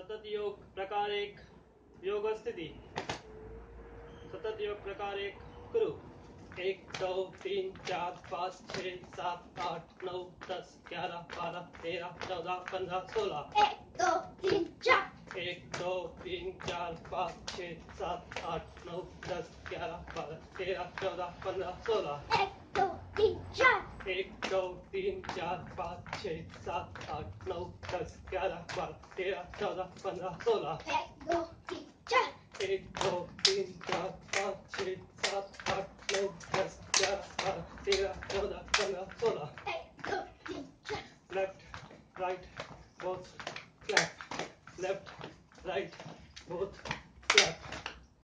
सतत योग प्रकार एक योग स्थिति। सतत योग प्रकार एक करो। 1 2 3 4 5 6 7 8 9 10 11 12 13 14 15 16। 1 2 3 4 1 2 3 4 5 6 7 8 9 10 11 12 13 14 15 16। 1 2 3 4 1 2 3 4 5 6 7 8 9 10 11 12 13 14 15 16। 1 2 3 4 1 2 3 4 5 6 7 8